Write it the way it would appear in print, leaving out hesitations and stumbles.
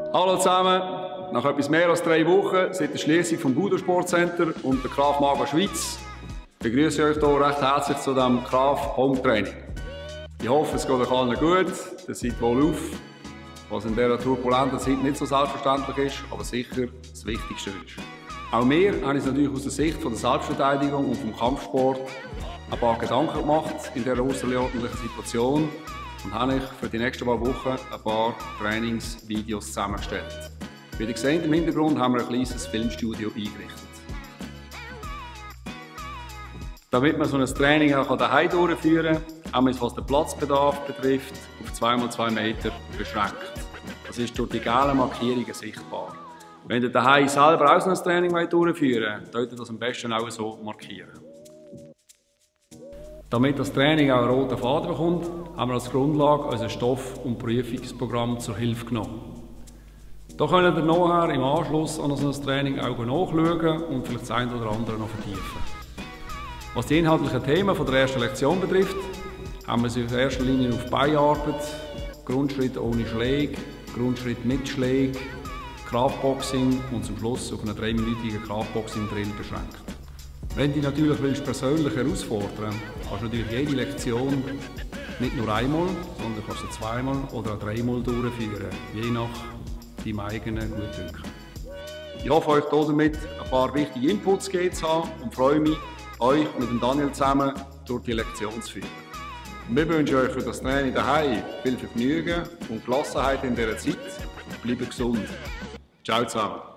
Hallo zusammen, nach etwas mehr als 3 Wochen seit der Schließung vom Budo Sportcenter und der Krav Maga Schweiz begrüße ich euch hier recht herzlich zu diesem Krav Home Training. Ich hoffe, es geht euch allen gut, ihr seid wohl auf, was in dieser turbulenten Zeit nicht so selbstverständlich ist, aber sicher das Wichtigste ist. Auch mir habe ich natürlich aus der Sicht von der Selbstverteidigung und vom Kampfsport ein paar Gedanken gemacht in dieser außerordentlichen Situation und habe ich für die nächsten paar Wochen ein paar Trainingsvideos zusammengestellt. Wie ihr seht, im Hintergrund haben wir ein kleines Filmstudio eingerichtet. Damit man so ein Training auch daheim durchführen kann, haben wir es, was den Platzbedarf betrifft, auf 2x2 Meter beschränkt. Das ist durch die gelben Markierungen sichtbar. Wenn ihr daheim selber auch so ein Training durchführen wollt, solltet ihr das am besten auch so markieren. Damit das Training auch einen roten Faden bekommt, haben wir als Grundlage unser Stoff- und Prüfungsprogramm zur Hilfe genommen. Da könnt ihr nachher im Anschluss an so ein Training auch nachschauen und vielleicht das eine oder andere noch vertiefen. Was die inhaltlichen Themen von der ersten Lektion betrifft, haben wir sie in erster Linie auf Beinarbeit, Grundschritt ohne Schläge, Grundschritt mit Schlägen, Kraftboxing und zum Schluss auf einen 3-minütigen Kraftboxing-Drill beschränkt. Wenn du dich natürlich persönlich herausfordern willst, kannst du natürlich jede Lektion nicht nur einmal, sondern kannst du zweimal oder auch 3-mal durchführen, je nach deinem eigenen Gutdünken. Ich hoffe, euch damit ein paar wichtige Inputs gegeben zu haben und freue mich, euch mit dem Daniel zusammen durch die Lektion zu führen. Wir wünschen euch für das Training daheim viel Vergnügen und Gelassenheit in dieser Zeit. Bleibt gesund. Ciao zusammen.